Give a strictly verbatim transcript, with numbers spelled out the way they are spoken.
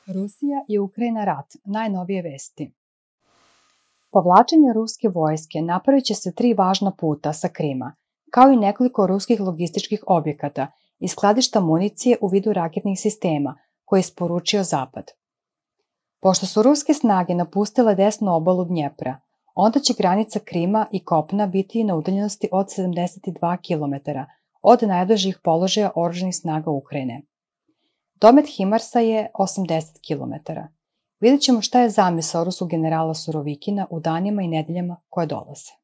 Rusija i Ukrajina rat, najnovije vesti. Povlačenje ruske vojske napravit će se tri važna puta sa Krima, kao i nekoliko ruskih logističkih objekata i skladišta municije u vidu raketnih sistema koje je isporučio Zapad. Pošto su ruske snage napustile desnu obalu Dnjepra, onda će granica Krima i kopna biti na udaljenosti od sedamdeset dva kilometara od najbližih položaja oružanih snaga Ukrajine. Domet Himarsa je osamdeset kilometara. Vidjet ćemo šta je zamisao ruskog generala Surovikina u danima i nedeljama koje dolaze.